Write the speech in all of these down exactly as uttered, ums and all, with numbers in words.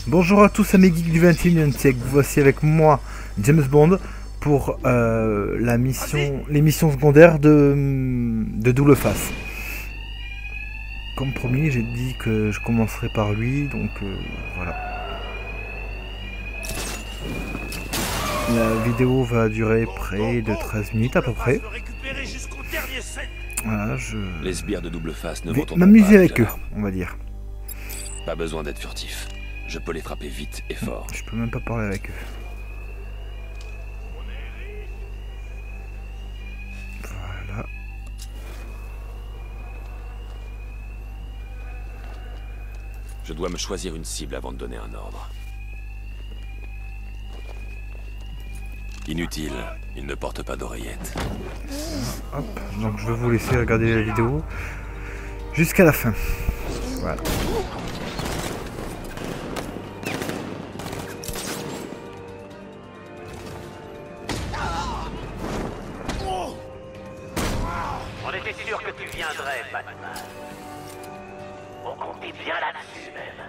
Bonjour à tous amis geeks du vingt et unième siècle, voici avec moi James Bond pour euh, la mission, les missions secondaires de, de Double Face. Comme promis, j'ai dit que je commencerai par lui, donc euh, voilà. La vidéo va durer près de treize minutes à peu près. Voilà, je Les sbires de Double Face ne vais vont m'amuser avec eux, on va dire. Pas besoin d'être furtif. Je peux les frapper vite et fort. Je peux même pas parler avec eux. Voilà. Je dois me choisir une cible avant de donner un ordre. Inutile, il ne porte pas d'oreillette. Hop, donc je vais vous laisser regarder la vidéo jusqu'à la fin. Voilà. On était sûr que tu viendrais, Batman. On comptait bien là-dessus, même.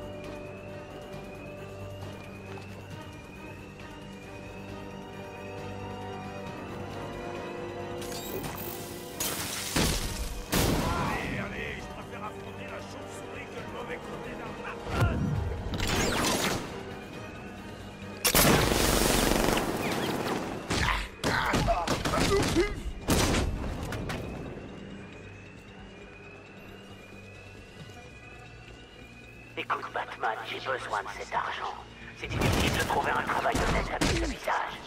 Allez, allez, je préfère affronter la chauve-souris que le mauvais côté d'un Batman. Écoute, Batman, j'ai besoin de cet argent. C'est difficile de trouver un travail honnête avec ce visage.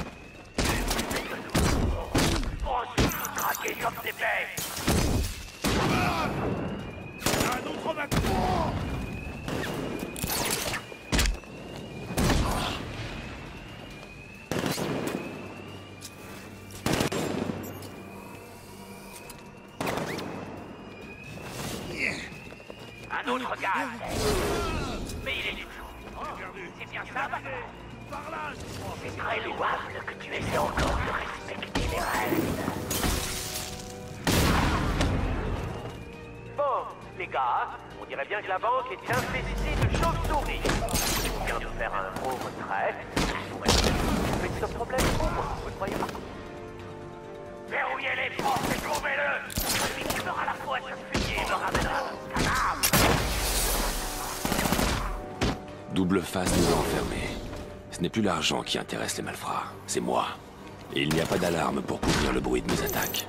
On se fout craquer comme des bêtes. Un autre Batman. Un autre gars. Mais il est toujours. C'est bien ça, Batman. Par là. C'est très louable que tu essaies encore de respecter les règles. Bon, les gars, on dirait bien que la banque est infestée de chauves-souris. On vient de faire un gros retrait. Mais ce problème pour moi, vous ne croyez pas? Verrouillez les portes et trouvez-le. Celui qui fera la fois ce fumier me ramènera mon cadavre. Double Face nous a enfermés. Ce n'est plus l'argent qui intéresse les malfrats, c'est moi. Et il n'y a pas d'alarme pour couvrir le bruit de mes attaques.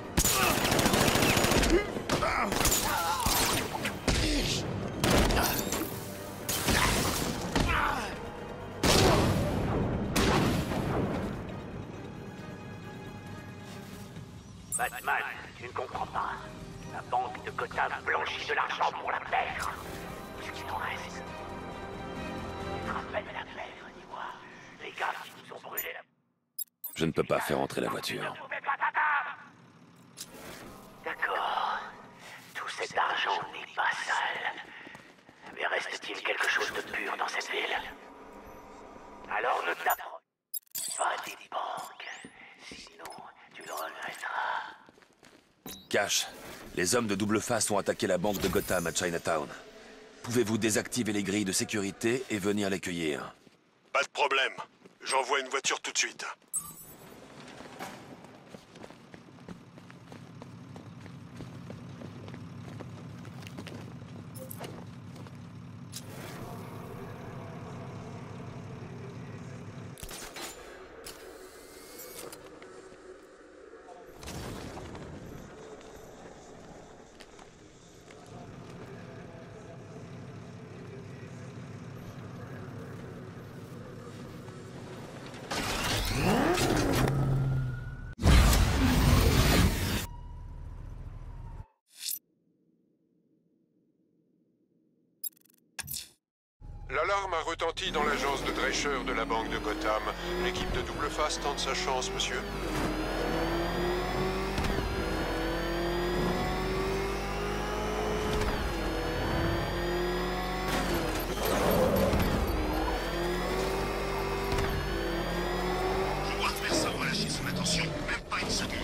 Batman, tu ne comprends pas. La banque de Gotham blanchit de l'argent pour la perdre. Ce qu'il en reste. Tu te rappelles la pègre, dis-moi. Les gars qui nous ont brûlé la... Je ne peux pas faire entrer la voiture. D'accord. Tout cet argent n'est pas sale. Mais reste-t-il quelque chose de pur dans cette ville? Alors ne t'approche pas des banques. Sinon, tu le regretteras. Cash, les hommes de Double Face ont attaqué la banque de Gotham à Chinatown. Pouvez-vous désactiver les grilles de sécurité et venir les cueillir? Pas de problème. J'envoie une voiture tout de suite. L'alarme a retenti dans l'agence de Drescher de la banque de Gotham. L'équipe de Double Face tente sa chance, monsieur. Je vois personne relâcher son attention, même pas une seconde.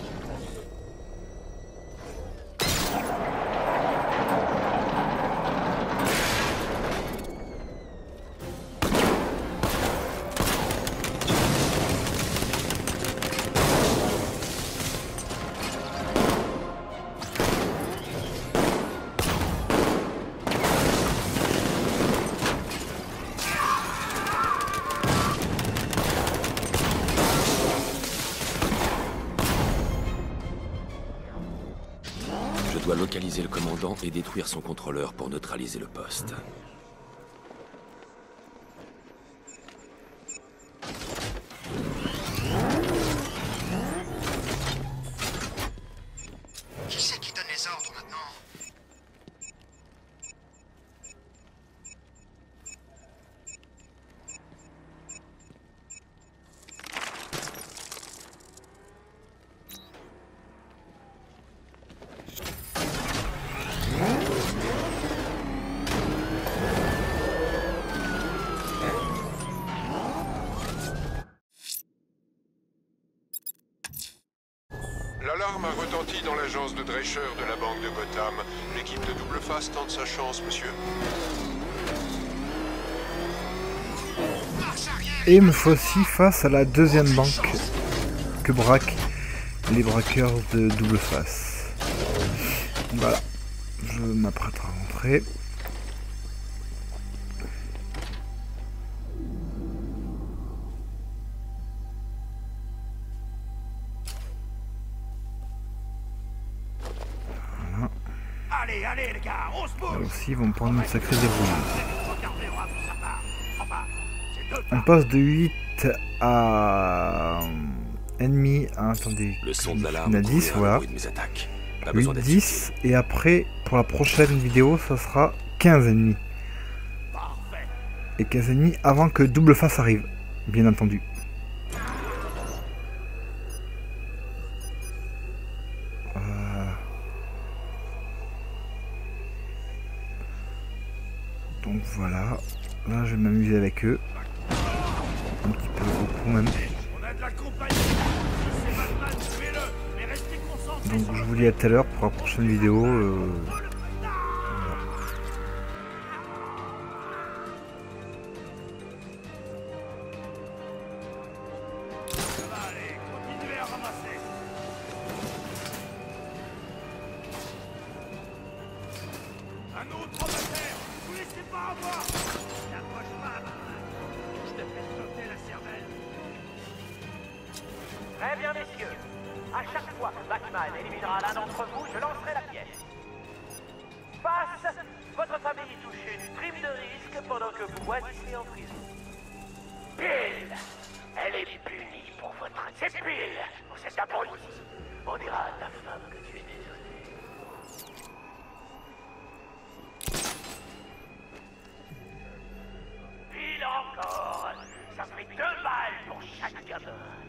dois localiser le commandant et détruire son contrôleur pour neutraliser le poste. Qui c'est qui donne les ordres maintenant? L'alarme a retenti dans l'agence de Drescher de la banque de Gotham. L'équipe de Double Face tente sa chance, monsieur. Et me voici face à la deuxième banque que braquent les braqueurs de Double Face. Voilà, je m'apprête à rentrer. Voilà. Allez, allez les gars, on se bouge. Là aussi, ils vont me prendre une sacrée dérouille. Regardez, on va vous savoir. Enfin, c'est deux On passe de huit à ennemi à, attendez, Le son de à l'alarme dix, couvert le voilà. bruit de mes attaques. Pas besoin huit, d'être dix, surpris. et après, pour la prochaine vidéo, ça sera quinze ennemis. parfait. Et quinze ennemis avant que Double Face arrive, bien entendu. Euh. Donc voilà, là je vais m'amuser avec eux. Un petit peu, beaucoup même. On a de la compagnie. Si c'est Batman, tuez-le. Mais restez concentrés. Donc je vous dis à tout à l'heure pour la prochaine vidéo. Euh... Allez, continuez à ramasser. Un autre homme à terre. Vous laissez pas avoir. N'approche pas, Batman. Je te fais sauter la cervelle. Très bien, messieurs. À chaque fois que Batman éliminera l'un d'entre vous, je lancerai la pièce. Face, votre famille touche une prime de risque pendant que vous moisissez en prison. Bill, elle est punie pour votre... C'est Bill. C'est abruti. On dira à ta femme que tu es désolé. Bill encore. Ça fait deux balles pour chaque gamin.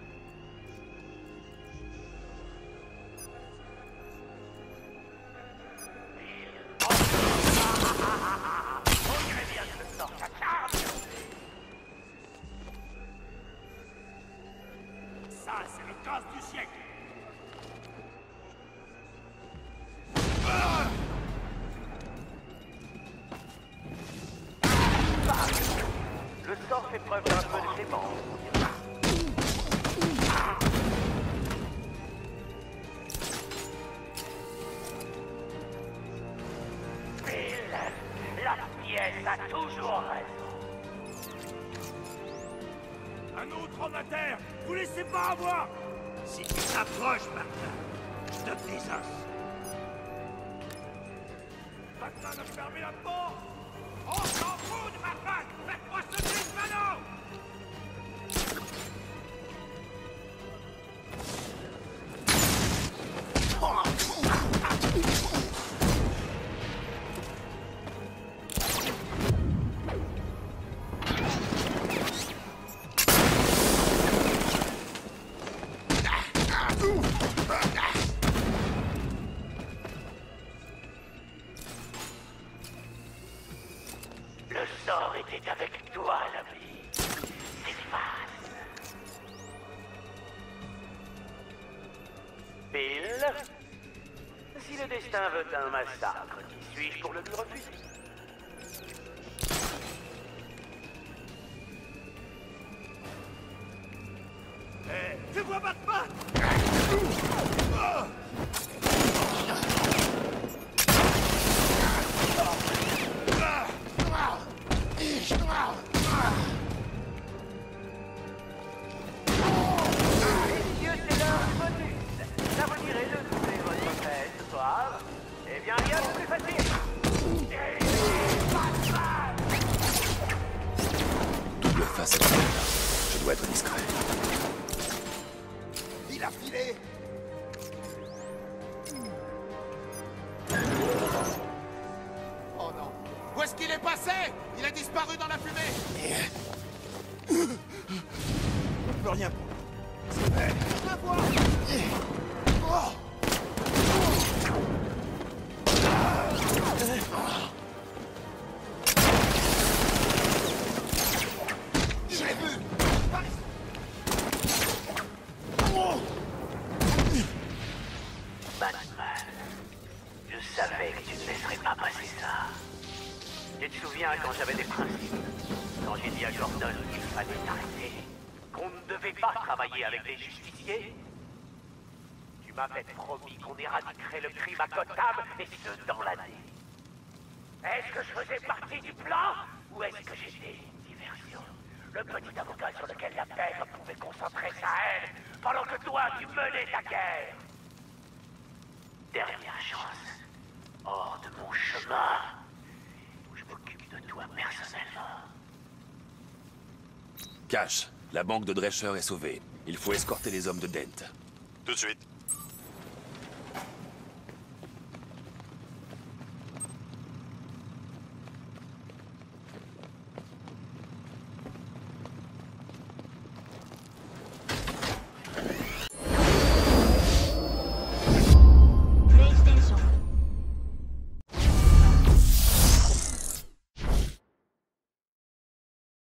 On dirait bien que le sort s'acharne. Ça, c'est le casse du siècle. Le sort fait preuve d'un peu de clémence. Bill, la pièce a toujours raison. Un autre homme à terre. Vous laissez pas avoir. Si tu t'approches, Batman, je te désosse. Batman a fermé la porte. On s'en fout de Batman. Faites-moi sauter le panneau. Le sort était avec toi, l'ami. S'efface. Bill, si le destin veut un massacre, qui suis-je pour le lui refuser? Eh, tu vois Batman? Messieurs, c'est l'heure du bonus. Là, vous direz de trouver votre fête ce soir. Et d'affilée. Oh non. Où est-ce qu'il est passé? Il a disparu dans la fumée. Plus rien pour lui. Je le vois. Oh. Je l'ai vu. Batman, je savais que tu ne laisserais pas passer ça. Tu te souviens quand j'avais des principes? Quand j'ai dit à Gordon qu'il fallait t'arrêter, qu'on ne devait pas travailler avec les justiciers? Tu m'avais promis qu'on éradiquerait le crime à Gotham, et ce dans l'année. Est-ce que je faisais partie du plan, ou est-ce que j'étais une diversion? Le petit avocat sur lequel la pègre pouvait concentrer sa haine, pendant que toi, tu menais ta guerre. Dernière chance, hors de mon chemin, où je m'occupe de toi personnellement. Cash, la banque de Drescher est sauvée. Il faut escorter les hommes de Dent. Tout de suite.